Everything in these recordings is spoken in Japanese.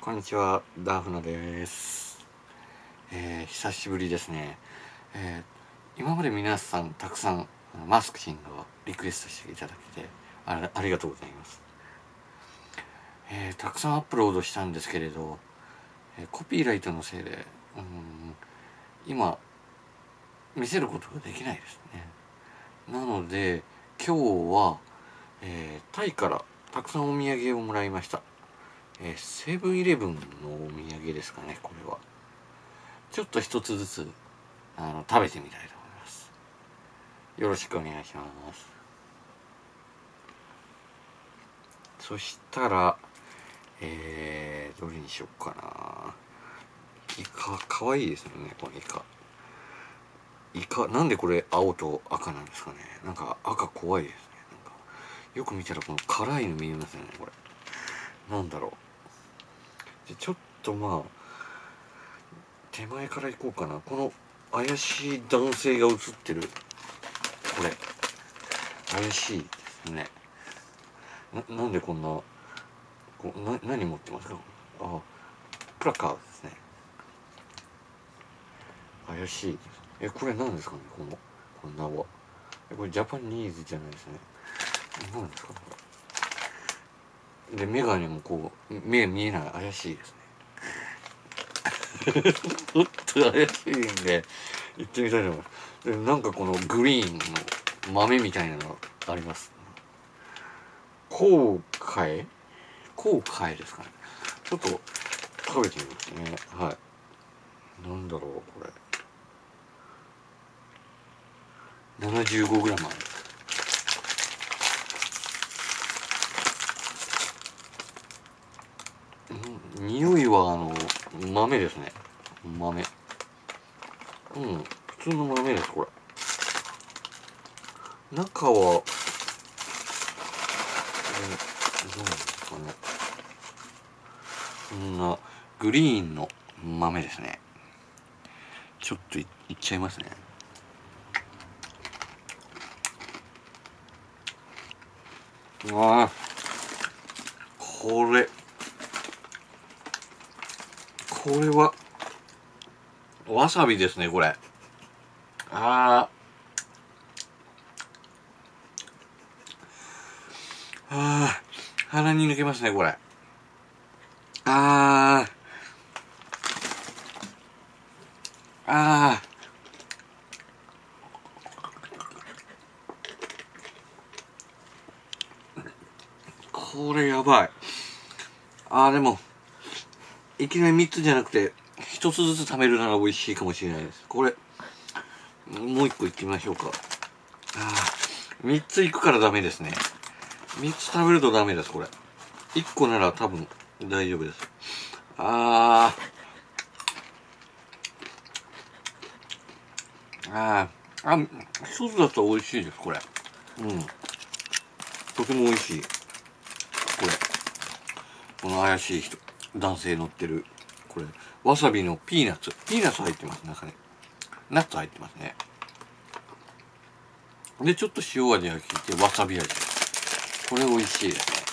こんにちは、ダーフナです。久しぶりですね。今まで皆さんたくさんマスクシングをリクエストしていただけてありがとうございます。たくさんアップロードしたんですけれど、コピーライトのせいで今見せることができないですね。なので今日は、タイからたくさんお土産をもらいました。セブンイレブンのお土産ですかね。これはちょっと一つずつ食べてみたいと思います。よろしくお願いします。そしたらどれにしようかな。イカかわいいですよね。このイカなんでこれ青と赤なんですかね。なんか赤怖いですね。なんかよく見たらこの辛いの見えますよね。これなんだろう。でちょっと手前から行こうかな。この怪しい男性が写ってるこれ怪しいですね。なんでこんな何持ってますか。プラカードですね。怪しいです。これ何ですかね。この名はこれジャパニーズじゃないですね。何ですかこれで。メガネも目見えない。怪しいですね。ちょっと怪しいんで行ってみたいと思います。でなんかこのグリーンの豆みたいなのあります。後悔ですかね。ちょっと食べてみますね。はい。なんだろうこれ。75g ある。匂いは豆ですね。豆。普通の豆です。これ中はどうなんですかね。こんなグリーンの豆ですね。ちょっといっちゃいますね。これはわさびですね。これ鼻に抜けますね。これこれやばい。でもいきなり3つじゃなくて1つずつ食べるなら美味しいかもしれないです。これもう1個いってみましょうか。3ついくからダメですね。3つ食べるとダメです。これ1個なら多分大丈夫です。1つだと美味しいです。これとても美味しい。この怪しい男性乗ってるこれわさびのピーナッツ入ってます。中にナッツ入ってますね。でちょっと塩味が効いてわさび味。これ美味しいですね。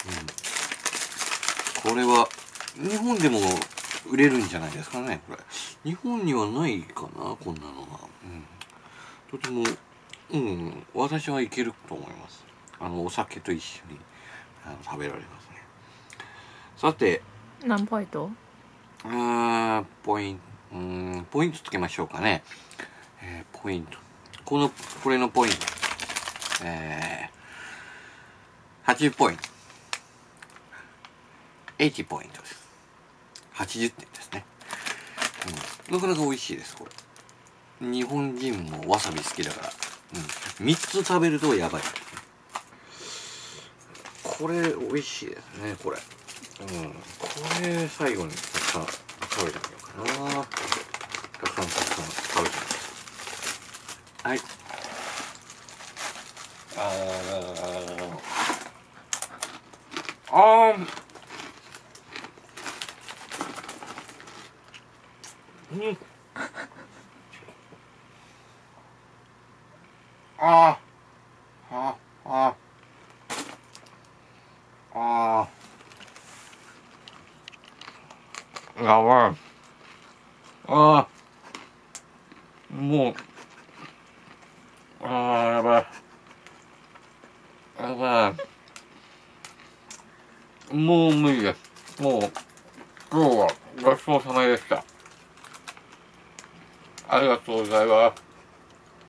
これは日本でも売れるんじゃないですかね。これ日本にはないかな、こんなのは。とても私はいけると思います。お酒と一緒に食べられますね。さて何ポイント？ ポイントつけましょうかね。ポイントこれのポイント80ポイント80ポイントです。80点ですね。なかなか美味しいです。これ日本人もわさび好きだから、3つ食べるとやばい。これ美味しいですね。これこれ最後にたくさん食べてみようかな。たくさん食べてみます。はい。 やばい。ああ、もう、ああ、やばい。やばい。もう無理です。もう、今日はごちそうさまでした。ありがとうございます。